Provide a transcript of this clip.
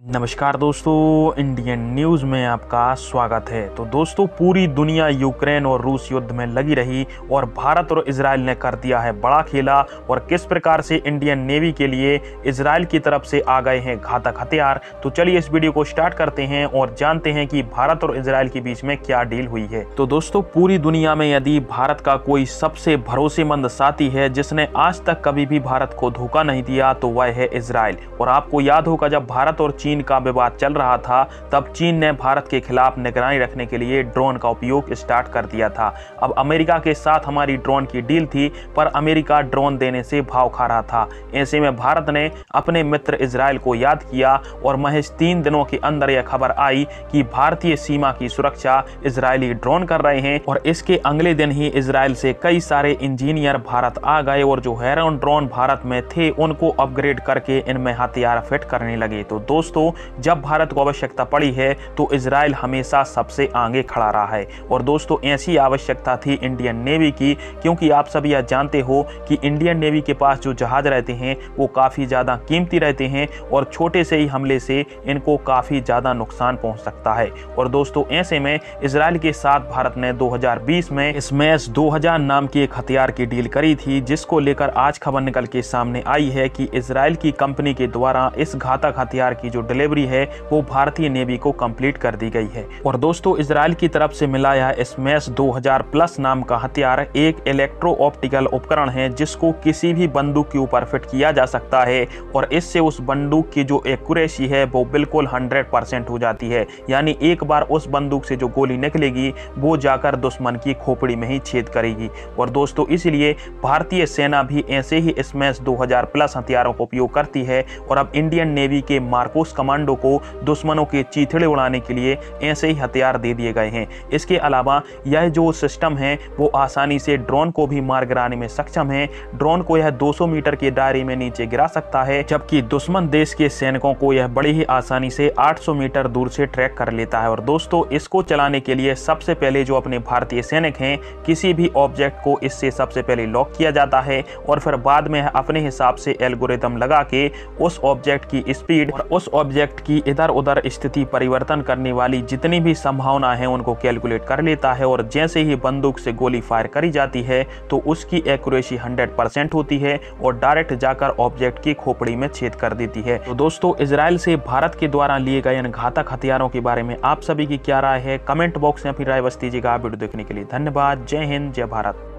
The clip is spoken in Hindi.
नमस्कार दोस्तों, इंडियन न्यूज़ में आपका स्वागत है। तो दोस्तों, पूरी दुनिया यूक्रेन और रूस युद्ध में लगी रही और भारत और इजराइल ने कर दिया है बड़ा खेला। और किस प्रकार से इंडियन नेवी के लिए इजराइल की तरफ से आ गए हैं घातक हथियार। तो चलिए इस वीडियो को स्टार्ट करते हैं और जानते हैं कि भारत और इजराइल के बीच में क्या डील हुई है। तो दोस्तों, पूरी दुनिया में यदि भारत का कोई सबसे भरोसेमंद साथी है जिसने आज तक कभी भी भारत को धोखा नहीं दिया तो वह है इजराइल। और आपको याद होगा, जब भारत और चीन का विवाद चल रहा था तब चीन ने भारत के खिलाफ निगरानी रखने के लिए ड्रोन का उपयोग स्टार्ट कर दिया था। अब अमेरिका के साथ हमारी ड्रोन की डील थी, पर अमेरिका ड्रोन देने से भाव खा रहा था। ऐसे में भारत ने अपने मित्र इजराइल को याद किया और महज 3 दिनों के अंदर यह खबर आई कि भारतीय सीमा की सुरक्षा इजरायली ड्रोन कर रहे हैं। और इसके अगले दिन ही इजराइल से कई सारे इंजीनियर भारत आ गए और जो हेरॉन ड्रोन भारत में थे उनको अपग्रेड करके इनमें हथियार फिट करने लगे। तो दोस्तों, जब भारत को आवश्यकता पड़ी है तो इजराइल हमेशा सबसे आगे खड़ा रहा है। और दोस्तों, ऐसी आवश्यकता थी इंडियन नेवी की, क्योंकि आप सभी यह जानते हो कि इंडियन नेवी के पास जो जहाज रहते हैं वो काफ़ी ज़्यादा कीमती रहते हैं और छोटे से ही हमले से इनको काफ़ी ज़्यादा नुकसान पहुंच सकता है। और दोस्तों, ऐसे में इजराइल के साथ भारत ने 2020 में स्मैश 2000 नाम की एक हथियार की डील करी थी, जिसको लेकर आज खबर निकल के सामने आई है कि इजराइल की कंपनी के द्वारा इस घातक हथियार की जो डिलीवरी है वो भारतीय नेवी को कंप्लीट कर दी गई है। और दोस्तों, इजराइल की तरफ से मिला यह स्मैश 2000 प्लस नाम का हथियार एक इलेक्ट्रो ऑप्टिकल उपकरण है जिसको किसी भी बंदूक के ऊपर फिट किया जा सकता है। और इससे उस बंदूक की जो एक्यूरेसी है वो बिल्कुल 100% हो जाती है। यानी एक बार उस बंदूक से जो गोली निकलेगी वो जाकर दुश्मन की खोपड़ी में ही छेद करेगी। और दोस्तों, इसलिए भारतीय सेना भी ऐसे ही स्मैश 2000 प्लस हथियारों का उपयोग करती है। और अब इंडियन नेवी के मार्कोस कमांडो को दुश्मनों के चीथड़े उड़ाने के लिए ऐसे ही हथियार दे दिए गए हैं। इसके अलावा यह जो सिस्टम है वो आसानी से ड्रोन को भी मार गिराने में सक्षम है। ड्रोन को यह 200 मीटर के दायरे में नीचे गिरा सकता है, जबकि दुश्मन देश के सैनिकों को यह बड़ी ही आसानी से 800 मीटर दूर से ट्रैक कर लेता है। और दोस्तों, इसको चलाने के लिए सबसे पहले जो अपने भारतीय सैनिक हैं, किसी भी ऑब्जेक्ट को इससे सबसे पहले लॉक किया जाता है और फिर बाद में अपने हिसाब से एल्गोरिथम लगा के उस ऑब्जेक्ट की स्पीड और उस ऑब्जेक्ट की इधर उधर स्थिति परिवर्तन करने वाली जितनी भी संभावना है उनको कैलकुलेट कर लेता है। और जैसे ही बंदूक से गोली फायर करी जाती है तो उसकी एक्यूरेसी 100% होती है और डायरेक्ट जाकर ऑब्जेक्ट की खोपड़ी में छेद कर देती है। तो दोस्तों, इजराइल से भारत के द्वारा लिए गए इन घातक हथियारों के बारे में आप सभी की क्या राय है? कमेंट बॉक्स में अपनी राय बता दीजिएगा। वीडियो देखने के लिए धन्यवाद। जय हिंद, जय भारत।